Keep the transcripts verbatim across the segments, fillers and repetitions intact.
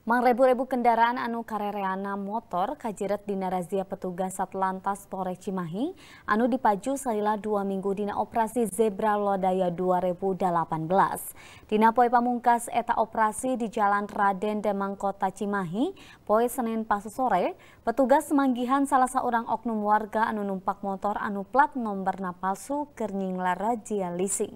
Mangrebu-rebu kendaraan anu karereana motor kajiret dina razia petugas Satlantas Polres Cimahi anu dipaju salila dua minggu dina operasi Zebra Lodaya dua ribu delapan belas. Dina poe pamungkas eta operasi di Jalan Raden Demang Kota Cimahi, poe Senin pas sore, petugas manggihan salah seorang oknum warga anu numpak motor anu plat nomorna palsu keur nyinglar razia leasing.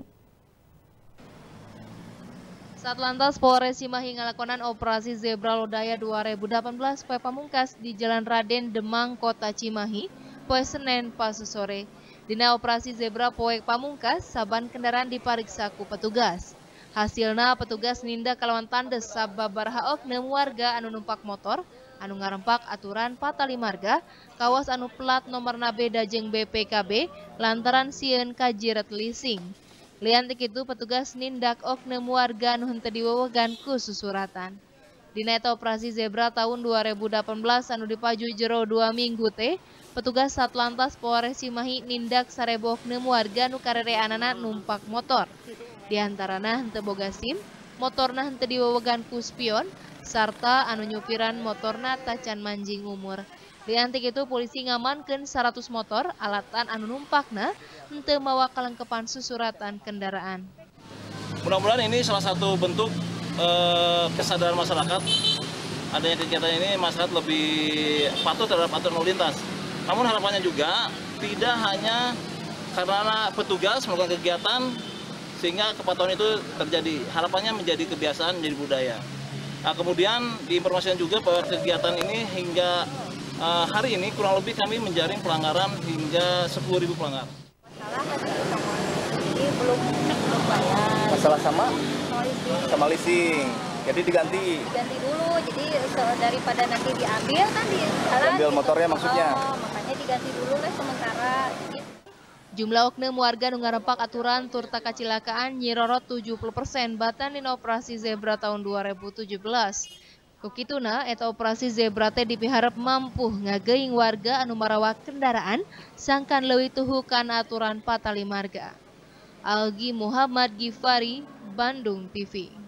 Satlantas Polres Cimahi ngalakonan operasi Zebra Lodaya dua ribu delapan belas poe pamungkas di Jalan Raden Demang Kota Cimahi, poe Senin pas sore. Dina operasi Zebra poe pamungkas, saban kendaraan dipariksa ku petugas. Hasilna petugas nindak kalawan tandes sababaraha oknum warga anu numpak motor anu ngarempak aturan patali marga kawas anu plat nomorna beda jeung B P K B lantaran sieun kajiret leasing. Liantik itu petugas nindak oknum warga anu henteu diwewegan ku susuratan. Dina eta operasi Zebra tahun dua ribu delapan belas anu dipaju jero dua minggu teh, petugas Satlantas Polres Cimahi nindak sarebo oknum warga anu karereanana numpak motor. Di antarana henteu boga SIM, motorna henteu diwewegan ku spion, sarta anu nyupiran motorna tacan manjing umur. Liantik itu polisi ngamankeun seratus motor alatan anu numpakna henteu mawa kalengkepan susuratan kendaraan. Mudah-mudahan ini salah satu bentuk eh, kesadaran masyarakat. Adanya kegiatan ini masyarakat lebih patuh terhadap aturan lalu lintas. Namun harapannya juga tidak hanya karena petugas melakukan kegiatan sehingga kepatuhan itu terjadi. Harapannya menjadi kebiasaan, menjadi budaya. Nah, kemudian diinformasikan juga bahwa kegiatan ini hingga Uh, hari ini kurang lebih kami menjaring pelanggaran hingga sepuluh ribu pelanggar. Masalah hasil ini belum belum bayar. Masalah sama? Leasing. Sama leasing. Jadi diganti. Diganti dulu. Jadi daripada nanti diambil kan di jalan. Ambil gitu. motornya maksudnya. Oh, makanya diganti dulu lah sementara. Gitu. Jumlah oknum warga nu ngarempak aturan turta kacelakaan nyirorot tujuh puluh persen batan dina operasi Zebra tahun dua ribu tujuh belas. Kukituna eta operasi Zebra teh dipiharep mampu ngageing warga anu marawak kendaraan sangkan leuwih tuhu kana aturan patali marga. Algi Muhammad Gifari, Bandung T V.